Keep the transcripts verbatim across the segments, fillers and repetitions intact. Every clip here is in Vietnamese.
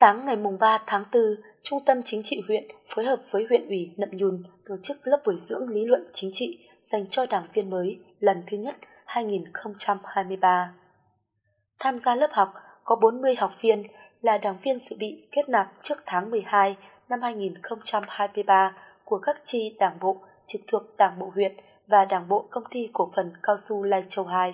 Sáng ngày ba tháng tư, Trung tâm Chính trị huyện phối hợp với huyện ủy Nậm Nhùn tổ chức lớp bồi dưỡng lý luận chính trị dành cho đảng viên mới lần thứ nhất hai nghìn không trăm hai mươi ba. Tham gia lớp học có bốn mươi học viên là đảng viên dự bị kết nạp trước tháng mười hai năm hai nghìn không trăm hai mươi ba của các chi đảng bộ trực thuộc Đảng bộ huyện và Đảng bộ Công ty Cổ phần Cao su Lai Châu hai.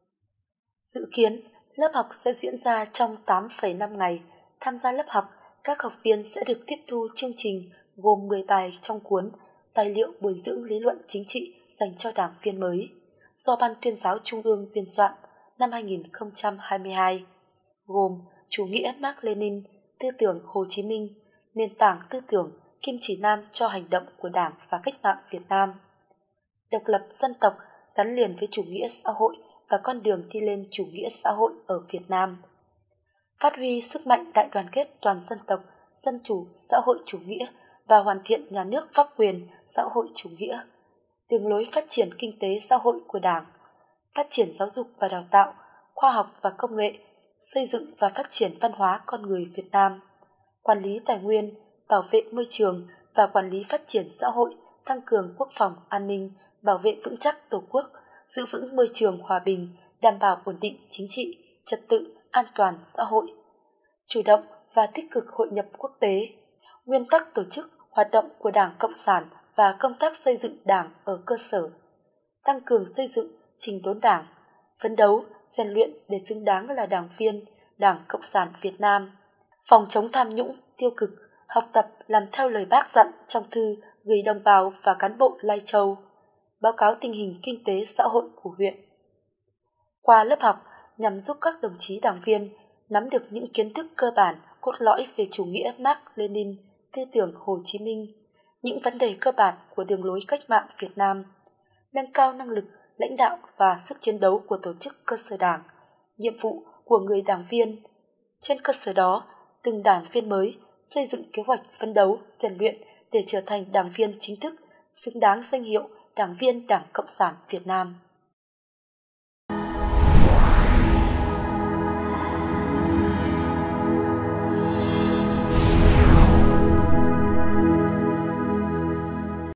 Dự kiến, lớp học sẽ diễn ra trong tám phẩy năm ngày. Tham gia lớp học, các học viên sẽ được tiếp thu chương trình gồm mười bài trong cuốn Tài liệu bồi dưỡng lý luận chính trị dành cho đảng viên mới do Ban Tuyên giáo Trung ương biên soạn năm hai nghìn không trăm hai mươi hai, gồm Chủ nghĩa Mác Lênin, Tư tưởng Hồ Chí Minh, Nền tảng tư tưởng, kim chỉ nam cho hành động của Đảng và Cách mạng Việt Nam, Độc lập dân tộc gắn liền với chủ nghĩa xã hội và con đường đi lên chủ nghĩa xã hội ở Việt Nam, phát huy sức mạnh đại đoàn kết toàn dân tộc, dân chủ, xã hội chủ nghĩa và hoàn thiện nhà nước pháp quyền, xã hội chủ nghĩa, đường lối phát triển kinh tế xã hội của Đảng, phát triển giáo dục và đào tạo, khoa học và công nghệ, xây dựng và phát triển văn hóa con người Việt Nam, quản lý tài nguyên, bảo vệ môi trường và quản lý phát triển xã hội, tăng cường quốc phòng an ninh, bảo vệ vững chắc Tổ quốc, giữ vững môi trường hòa bình, đảm bảo ổn định chính trị, trật tự, an toàn xã hội, chủ động và tích cực hội nhập quốc tế, nguyên tắc tổ chức hoạt động của Đảng Cộng sản và công tác xây dựng Đảng ở cơ sở, tăng cường xây dựng trình đốn Đảng, phấn đấu, rèn luyện để xứng đáng là đảng viên Đảng Cộng sản Việt Nam, phòng chống tham nhũng, tiêu cực, học tập làm theo lời Bác dặn trong thư gửi đồng bào và cán bộ Lai Châu, báo cáo tình hình kinh tế xã hội của huyện. Qua lớp học nhằm giúp các đồng chí đảng viên nắm được những kiến thức cơ bản cốt lõi về chủ nghĩa Mác Lênin, tư tưởng Hồ Chí Minh, những vấn đề cơ bản của đường lối cách mạng Việt Nam, nâng cao năng lực lãnh đạo và sức chiến đấu của tổ chức cơ sở Đảng, nhiệm vụ của người đảng viên. Trên cơ sở đó, từng đảng viên mới xây dựng kế hoạch phấn đấu, rèn luyện để trở thành đảng viên chính thức, xứng đáng danh hiệu đảng viên Đảng Cộng sản Việt Nam.